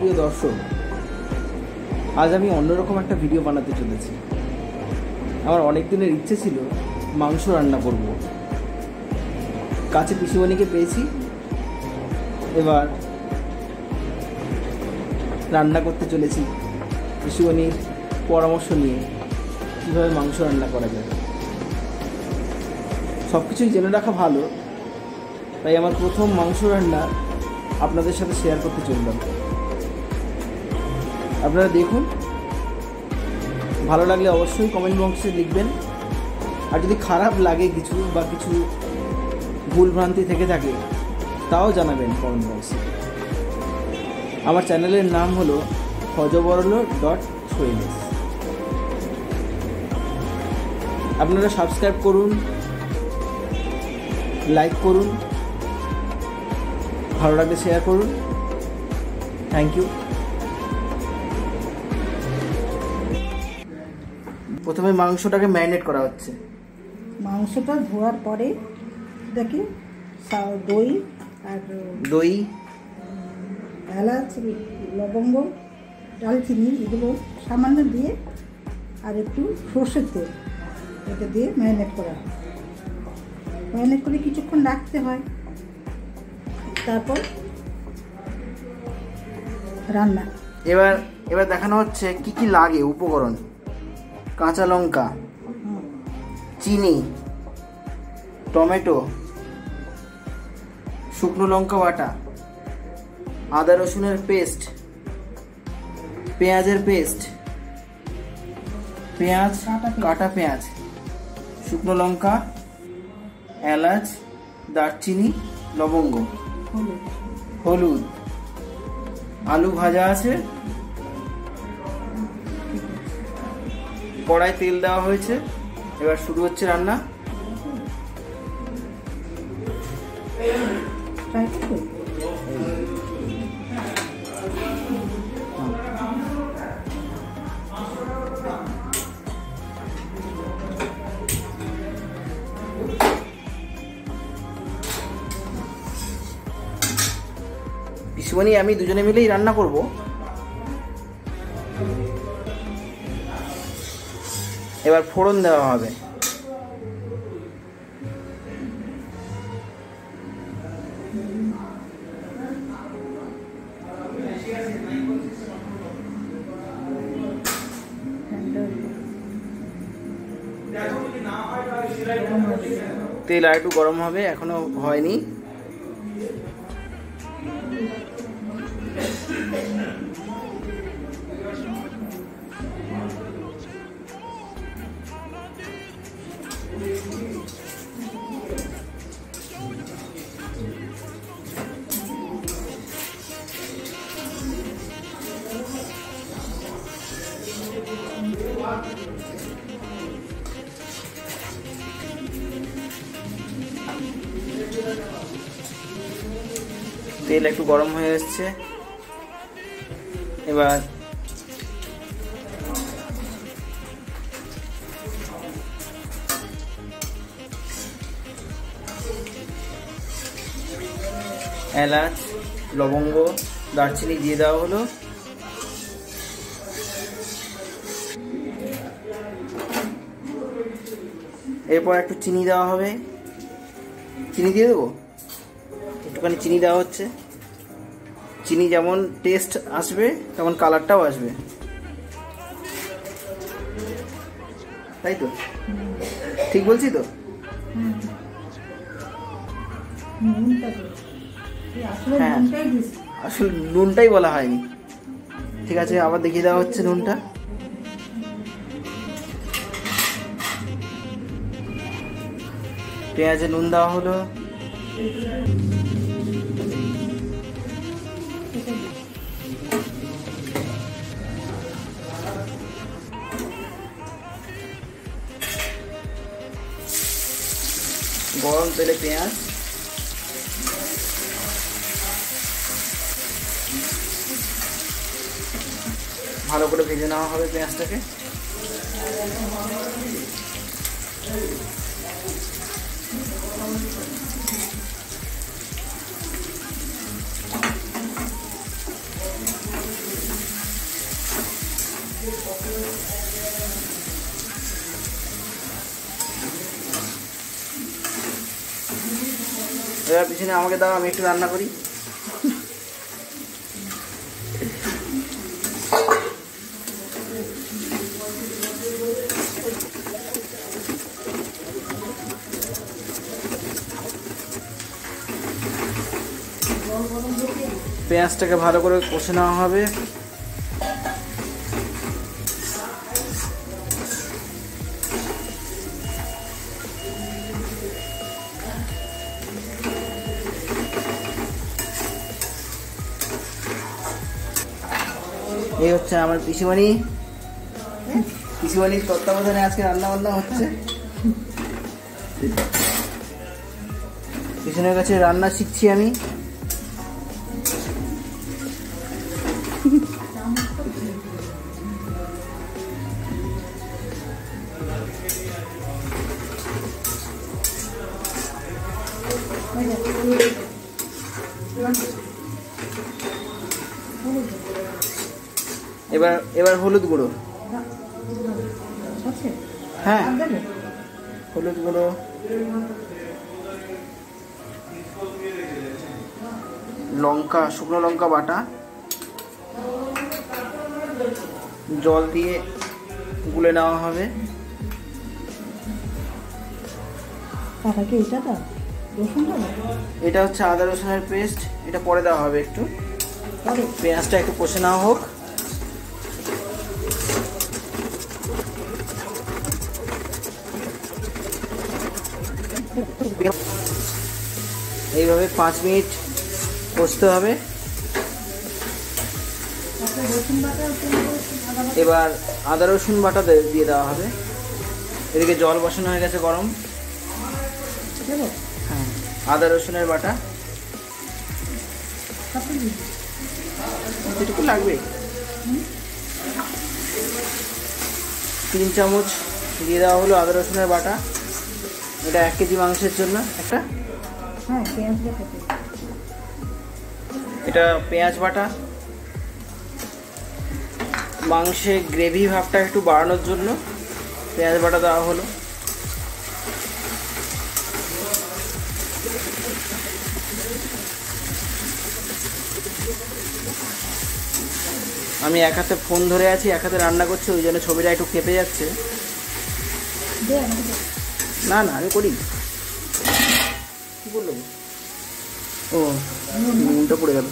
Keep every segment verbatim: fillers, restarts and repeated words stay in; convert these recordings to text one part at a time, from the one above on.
সুপ্রিয় দর্শক, আজ আমি অন্যরকম একটা ভিডিও বানাতে চলেছি। আমার অনেক দিনের ইচ্ছে ছিল মাংস রান্না করব। কাছে পিসিমণিকে পেয়েছি, এবার রান্না করতে চলেছি পিসিমণির পরামর্শ নিয়ে কীভাবে মাংস রান্না করা যাবে। সব কিছুই জেনে রাখা ভালো, তাই আমার প্রথম মাংস রান্না আপনাদের সাথে শেয়ার করতে চললাম। আপনারা দেখুন, ভালো লাগলে অবশ্যই কমেন্ট বক্সে লিখবেন, আর যদি খারাপ লাগে কিছু বা কিছু ভুলভ্রান্তি থেকে থাকে তাও জানাবেন কমেন্ট বক্সে। আমার চ্যানেলের নাম হলো হজবরল ডট সোয়েলেস। আপনারা সাবস্ক্রাইব করুন, লাইক করুন, ভালো লাগলে শেয়ার করুন। Thank you. প্রথমে মাংসটাকে ম্যারিনেট করা হচ্ছে। মাংসটা ধোয়ার পরে দেখি দই আর দই, এলাচ, লবঙ্গ, ডালচিনি এগুলো সামান্য দিয়ে আর একটু সর্ষের তেল এটা দিয়ে ম্যারিনেট করা হয়। ম্যারিনেট করে কিছুক্ষণ রাখতে হয়, তারপর রান্না। এবার এবার দেখানো হচ্ছে কি কি লাগে উপকরণ। কাঁচা লঙ্কা, চিনি, টমেটো, শুকনো লঙ্কা বাটা, আদা রসুনের পেস্ট, পেঁয়াজের পেস্ট, পেঁয়াজ কাটা পেঁয়াজ, শুকনো লঙ্কা, এলাচ, দারচিনি, লবঙ্গ, হলুদ, আলু ভাজা আছে, কড়াই তেল দেওয়া হয়েছে। এবার শুরু হচ্ছে রান্না। পিসিমণি আমি দুজনে মিলেই রান্না করব। এবার ফোড়ন দেওয়া হবে। তেল আর একটু গরম হবে, এখনো হয়নি। তেল একটু গরম হয়ে এসছে। এবার এলাচ, লবঙ্গ, দারচিনি দিয়ে দেওয়া হলো। এরপর একটু চিনি দেওয়া হবে। চিনি দিয়ে দেবো, একটুখানি চিনি দেওয়া হচ্ছে। চিনি যেমন টেস্ট আসবে তেমন কালারটাও আসবে, তাই তো? ঠিক বলছি তো? হ্যাঁ, আসলে নুনটাই বলা হয়নি। ঠিক আছে, আবার দেখিয়ে দেওয়া হচ্ছে নুনটা। পেঁয়াজে নুন দেওয়া হলো। গরম তেলে পেঁয়াজ, ভালো করে ভেজে নেওয়া হবে পেঁয়াজটাকে। এবার পিছনে আমাকে দাও, আমি একটু রান্না করি। পেঁয়াজটাকে ভালো করে কষে নেওয়া হবে। এই হচ্ছে আমার পিসিমণি, পিসিমণির তত্ত্বাবধানে আজকে রান্না বান্না হচ্ছে। পিছনের কাছে রান্না শিখছি আমি। এবার এবার হলুদ গুঁড়ো, হ্যাঁ হলুদ গুঁড়ো, লঙ্কা, শুকনো লঙ্কা বাটা, জল দিয়ে গুলে নেওয়া হবে। এটা হচ্ছে আদা রসুনের পেস্ট, এটা পরে দেওয়া হবে। একটু পেঁয়াজটা একটু কষে নেওয়া হোক। এইভাবে পাঁচ মিনিট কষতে হবে। এবার আদা রসুন বাটা দিয়ে দেওয়া হবে। এদিকে জল বসানো হয়ে গেছে গরম। হ্যাঁ, আদা রসুনের বাটা যেটুকু লাগবে, তিন চামচ দিয়ে দেওয়া হলো আদা রসুনের বাটা। এটা এক কেজি মাংসের জন্য একটা। এটা পেঁয়াজ বাটা, মাংসে গ্রেভি ভাবটা একটু বাড়ানোর জন্য পেঁয়াজ বাটা দেওয়া হলো। আমি এক হাতে ফোন ধরে আছি, এক হাতে রান্না করছি, ওই জন্য ছবিটা একটু কেঁপে যাচ্ছে। না না আমি করি। কি বললো? ও নুনটা পড়ে গেল।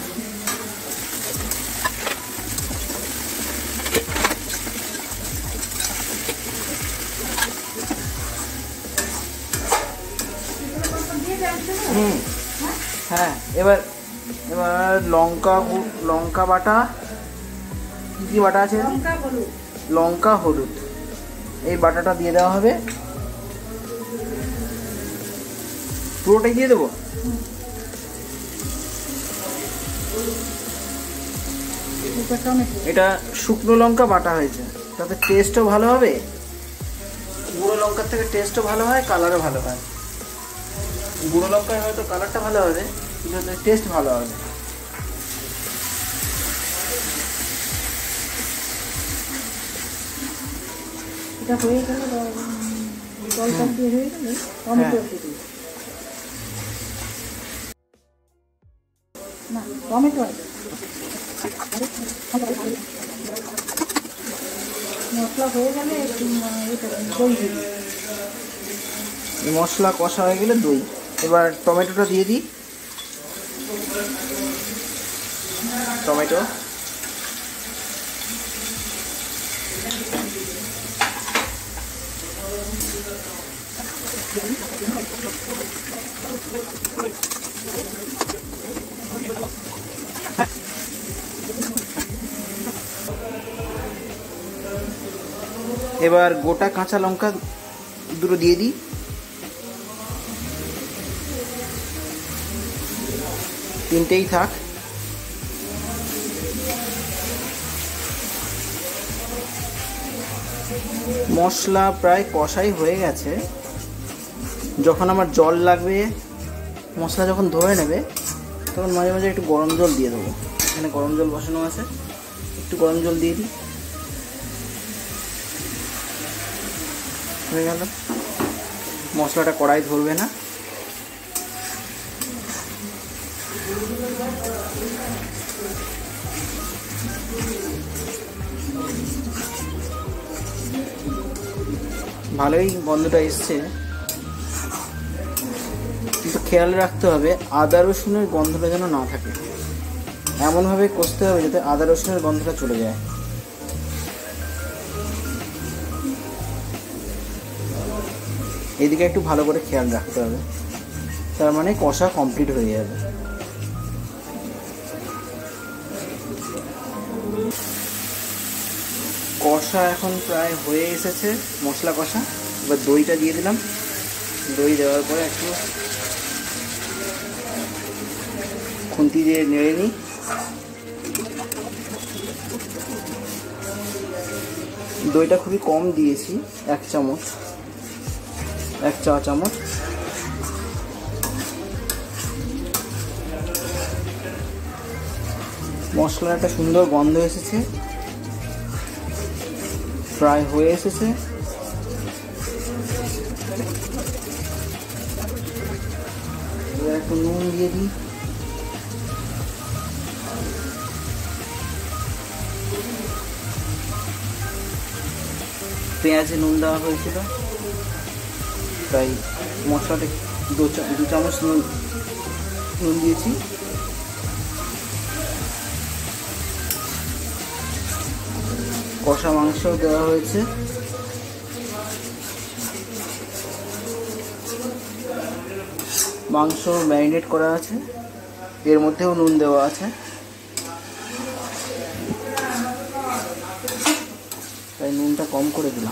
হুম, হ্যাঁ। এবার এবার লঙ্কা, লঙ্কা বাটা, কি কি বাটা আছে? লঙ্কা, হলুদ, এই বাটাটা দিয়ে দেওয়া হবে। পুরোটাই দিয়ে দেবো। এটা শুকনো লঙ্কা বাটা হয়েছে, তাতে টেস্টও ভালো হবে। গুঁড়ো লঙ্কার থেকে টেস্টও ভালো হয়, কালারও ভালো হয়। গুঁড়ো লঙ্কায় হয়তো কালারটা ভালো হবে, কিন্তু টেস্ট ভালো হবে। এটা হয়ে গেলে জলটা দিয়ে হয়ে গেলে টমেটো দিই। না টমেটো মশলা হয়ে গেলে দই দিই। মশলা কষা হয়ে গেলে দই। এবার টমেটোটা দিয়ে দিই। টমেটো, এবার গোটা কাঁচা লঙ্কা দুটো দিয়ে দিই। তিনটেই থাক। মশলা প্রায় কষাই হয়ে গেছে। যখন আমার জল লাগবে, মশলা যখন ধরে নেবে, তখন মাঝে মাঝে একটু গরম জল দিয়ে দেবো। এখানে গরম জল বসানো আছে, একটু গরম জল দিয়ে দিই। হয়ে গেল। মশলাটা কড়াই ধরবে না। ভালোই গন্ধটা এসছে, কিন্তু খেয়াল রাখতে হবে আদা রসুনের গন্ধটা যেন না থাকে। এমনভাবে কষতে হবে যাতে আদা রসুনের গন্ধটা চলে যায়। এদিকে একটু ভালো করে খেয়াল রাখতে হবে, তার মানে কষা কমপ্লিট হয়ে যাবে। কষা এখন প্রায় হয়ে এসেছে, মশলা কষা। এবার দইটা দিয়ে দিলাম। দই দেওয়ার পরে একটু খুন্তি দিয়ে নেড়ে নিই। দইটা খুবই কম দিয়েছি, এক চামচ, এক চা চামচ। মশলার একটা সুন্দর গন্ধ এসেছে, প্রায় হয়ে এসেছে। এবার একটু নুন দিয়ে দিই। পেঁয়াজে নুন দেওয়া হয়েছিল, তাই মশলাতে দু দু চামচ নুন নুন দিয়েছি। কষা মাংস দেওয়া হয়েছে। মাংস ম্যারিনেট করা আছে, এর মধ্যেও নুন দেওয়া আছে, তাই নুনটা কম করে দিলাম।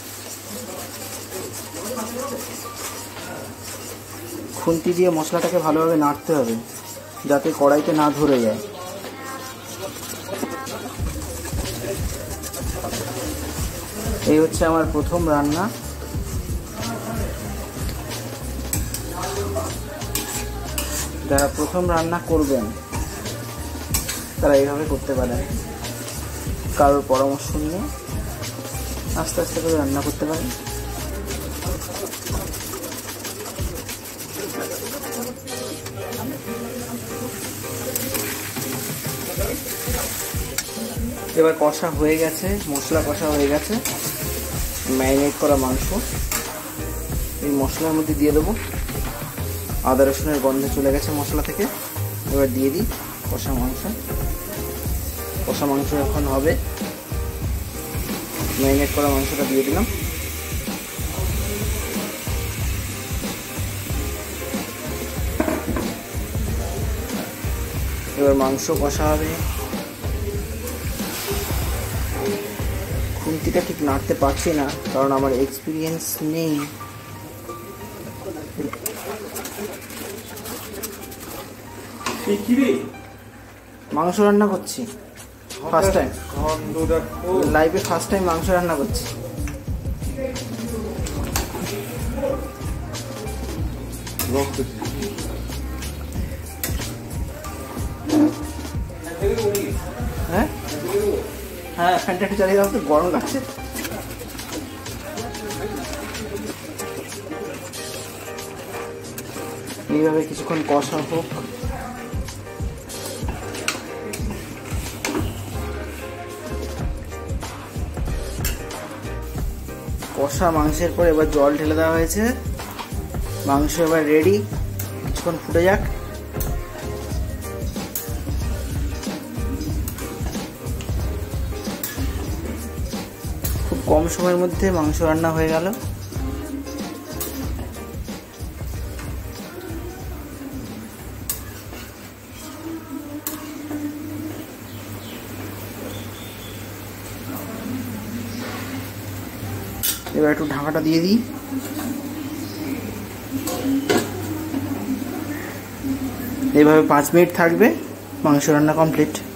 খুন্তি দিয়ে মশলাটাকে ভালোভাবে নাড়তে হবে যাতে কড়াইতে না ধরে যায়। এই হচ্ছে আমার প্রথম রান্না। যারা প্রথম রান্না করবেন তারা এইভাবে করতে পারেন, কারোর পরামর্শ নিয়ে আস্তে আস্তে করে রান্না করতে পারেন। এবার কষা হয়ে গেছে, মশলা কষা হয়ে গেছে। ম্যারিনেট করা মাংস এই মশলার মধ্যে দিয়ে দেবো। আদা রসুনের গন্ধ চলে গেছে মশলা থেকে। এবার দিয়ে দিই কষা মাংস। কষা মাংস এখন হবে, ম্যারিনেট করা মাংসটা দিয়ে দিলাম। এবার মাংস কষা হবে। খুন্তিটা ঠিক নাড়তে পারছি না কারণ আমার এক্সপিরিয়েন্স নেই। মাংস রান্না করছি ফার্স্ট টাইম, লাইভে ফার্স্ট টাইম মাংস রান্না করছি। হ্যাঁ হ্যাঁ ফ্যানটা একটু চালিয়ে দাও তো, গরম লাগছে। এইভাবে কিছুক্ষণ কষা হোক। কষা মাংসের পর এবার জল ঢেলে দেওয়া হয়েছে। মাংস এবার রেডি, কিছুক্ষণ ফুটে যাক। খুব কম সময়ের মধ্যে মাংস রান্না হয়ে গেল। এবার একটু ঢাকাটা দিয়ে দিই। এইভাবে পাঁচ মিনিট থাকবে, মাংস রান্না কমপ্লিট।